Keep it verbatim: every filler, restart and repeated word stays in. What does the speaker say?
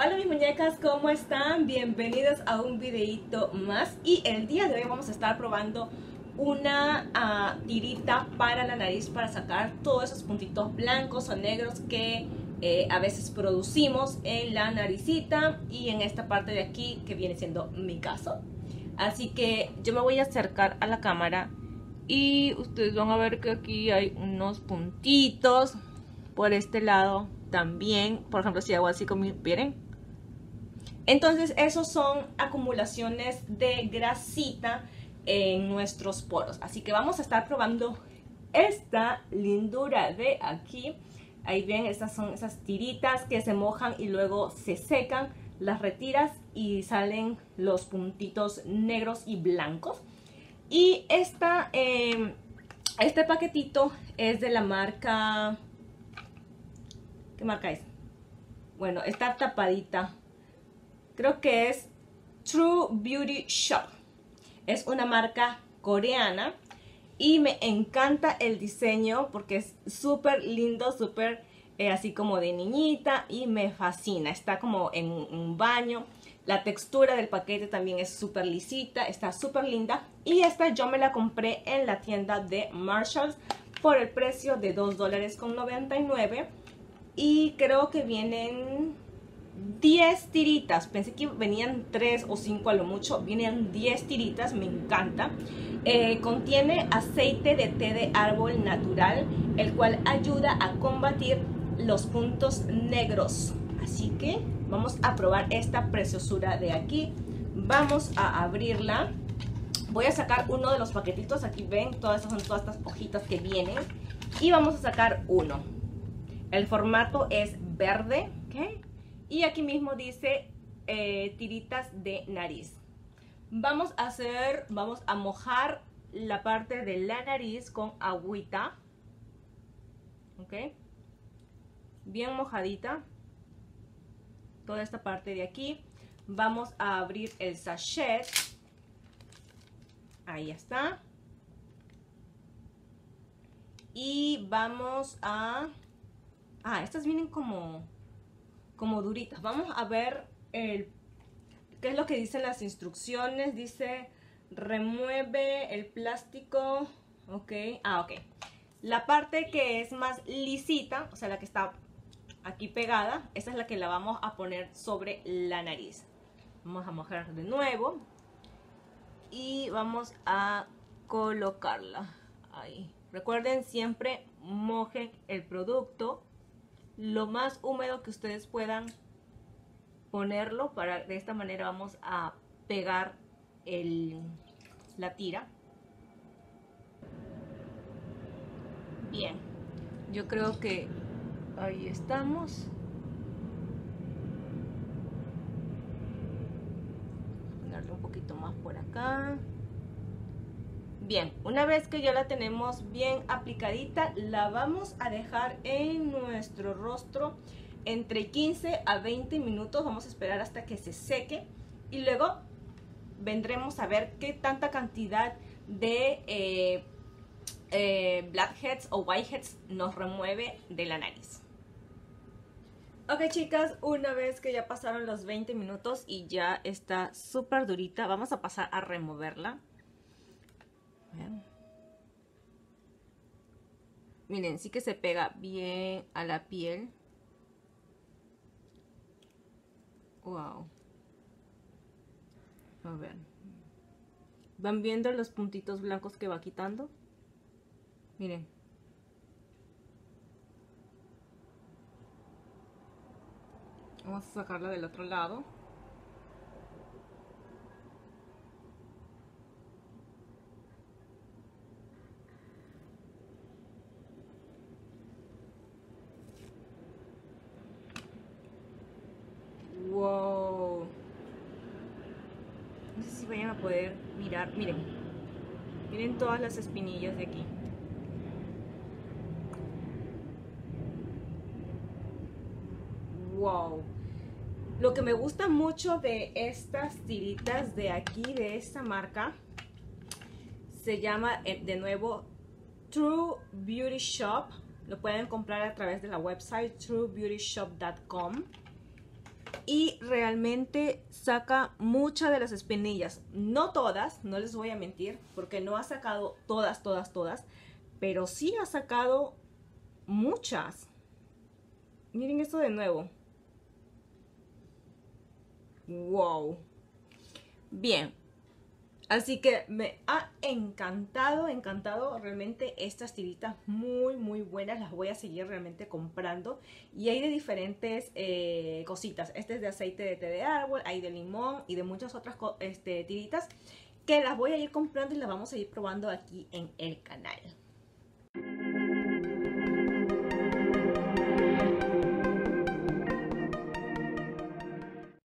Hola mis muñecas, ¿cómo están? Bienvenidos a un videito más. Y el día de hoy vamos a estar probando una uh, tirita para la nariz para sacar todos esos puntitos blancos o negros que eh, a veces producimos en la naricita y en esta parte de aquí que viene siendo mi caso. Así que yo me voy a acercar a la cámara y ustedes van a ver que aquí hay unos puntitos por este lado también. Por ejemplo, si hago así con mi, ¿miren? Entonces esos son acumulaciones de grasita en nuestros poros. Así que vamos a estar probando esta lindura de aquí. Ahí ven, estas son esas tiritas que se mojan y luego se secan. Las retiras y salen los puntitos negros y blancos. Y esta, eh, este paquetito es de la marca... ¿Qué marca es? Bueno, está tapadita. Creo que es True Beauty Shop. Es una marca coreana y me encanta el diseño porque es súper lindo, súper eh, así como de niñita y me fascina. Está como en un baño. La textura del paquete también es súper lisita, está súper linda. Y esta yo me la compré en la tienda de Marshalls por el precio de dos dólares con noventa y nueve. Y creo que vienen diez tiritas. Pensé que venían tres o cinco a lo mucho. Vienen diez tiritas, me encanta. Eh, contiene aceite de té de árbol natural, el cual ayuda a combatir los puntos negros. Así que vamos a probar esta preciosura de aquí. Vamos a abrirla. Voy a sacar uno de los paquetitos. Aquí ven, todas estas son todas estas hojitas que vienen. Y vamos a sacar uno. El formato es verde, ¿ok? Y aquí mismo dice eh, tiritas de nariz. Vamos a hacer, vamos a mojar la parte de la nariz con agüita. ¿Ok? Bien mojadita. Toda esta parte de aquí. Vamos a abrir el sachet. Ahí está. Y vamos a... Ah, estas vienen como... como duritas. Vamos a ver el, qué es lo que dicen las instrucciones. Dice remueve el plástico. Ok, ah, ok. La parte que es más lisita, o sea, la que está aquí pegada, esa es la que la vamos a poner sobre la nariz. Vamos a mojar de nuevo y vamos a colocarla ahí. Recuerden, siempre mojen el producto lo más húmedo que ustedes puedan ponerlo, para de esta manera vamos a pegar el, la tira. Bien, yo creo que ahí estamos. Ponerle un poquito más por acá. Bien, una vez que ya la tenemos bien aplicadita, la vamos a dejar en nuestro rostro entre quince a veinte minutos. Vamos a esperar hasta que se seque y luego vendremos a ver qué tanta cantidad de eh, eh, blackheads o whiteheads nos remueve de la nariz. Ok, chicas, una vez que ya pasaron los veinte minutos y ya está súper durita, vamos a pasar a removerla. Bien. Miren, sí que se pega bien a la piel. Wow. A ver. ¿Van viendo los puntitos blancos que va quitando? Miren. Vamos a sacarla del otro lado. Wow. No sé si vayan a poder mirar. Miren. Miren todas las espinillas de aquí. Wow. Lo que me gusta mucho de estas tiritas de aquí, de esta marca, se llama de nuevo True Beauty Shop. Lo pueden comprar a través de la website true beauty shop punto com. y realmente saca muchas de las espinillas. No todas, no les voy a mentir, porque no ha sacado todas, todas, todas, pero sí ha sacado muchas. Miren esto de nuevo. Wow. Bien. Así que me ha encantado, encantado realmente estas tiritas muy, muy buenas. Las voy a seguir realmente comprando. Y hay de diferentes eh, cositas. Este es de aceite de té de árbol, hay de limón y de muchas otras este, tiritas que las voy a ir comprando y las vamos a ir probando aquí en el canal.